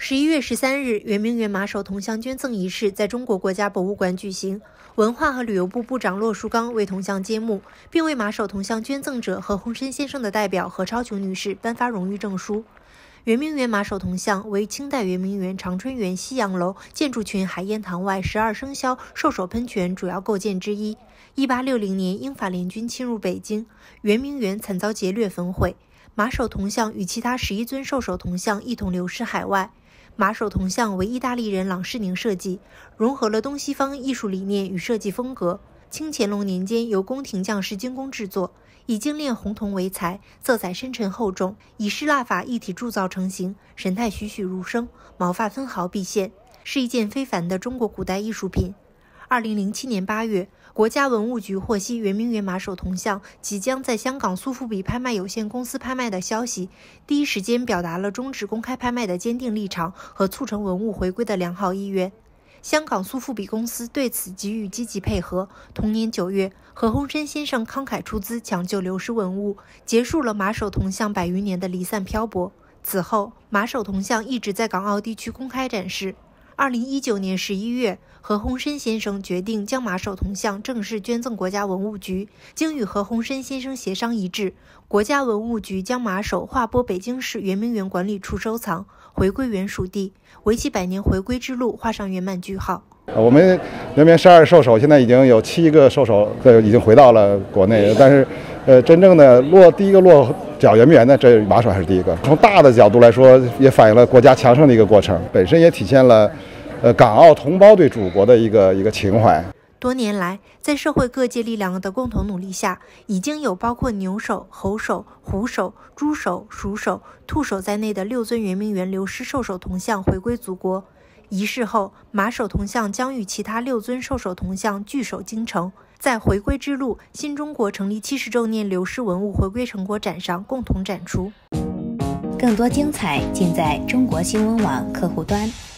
11月13日，圆明园马首铜像捐赠仪式在中国国家博物馆举行，文化和旅游部部长骆树刚为铜像揭幕，并为马首铜像捐赠者何鸿燊先生的代表何超琼女士颁发荣誉证书。圆明园马首铜像为清代圆明园长春园西洋楼建筑群海晏堂外12生肖兽首喷泉主要构件之一。1860年英法联军侵入北京，圆明园惨遭劫掠焚毁，马首铜像与其他11尊兽首铜像一同流失海外。马首铜像为意大利人郎世宁设计，融合了东西方艺术理念与设计风格。清乾隆年间由宫廷匠师精工制作，以精炼红铜为材，色彩深沉厚重，以失蜡法一体铸造成型，神态栩栩如生，毛发分毫毕现，是一件非凡的中国古代艺术品。2007年8月，国家文物局获悉圆明园马首铜像即将在香港苏富比拍卖有限公司拍卖的消息，第一时间表达了终止公开拍卖的坚定立场和促成文物回归的良好意愿。香港苏富比公司对此给予积极配合。同年9月，何鸿燊先生慷慨出资抢救流失文物，结束了马首铜像100余年的离散漂泊。此后，马首铜像一直在港澳地区公开展示。2019年11月，何鸿燊先生决定将马首铜像正式捐赠国家文物局。经与何鸿燊先生协商一致，国家文物局将马首划拨北京市圆明园管理处收藏，回归原属地，为其100年回归之路画上圆满句号。 我们圆明园12兽首现在已经有7个兽首已经回到了国内，但是真正的第一个落脚圆明园的这马首还是第一个。从大的角度来说，也反映了国家强盛的一个过程，本身也体现了港澳同胞对祖国的一个情怀。 多年来，在社会各界力量的共同努力下，已经有包括牛首、猴首、虎首、猪首、鼠首、兔首在内的6尊圆明园流失兽首铜像回归祖国。仪式后，马首铜像将与其他6尊兽首铜像聚首京城，在回归之路新中国成立70周年流失文物回归成果展上共同展出。 更多精彩尽在中国新闻网客户端。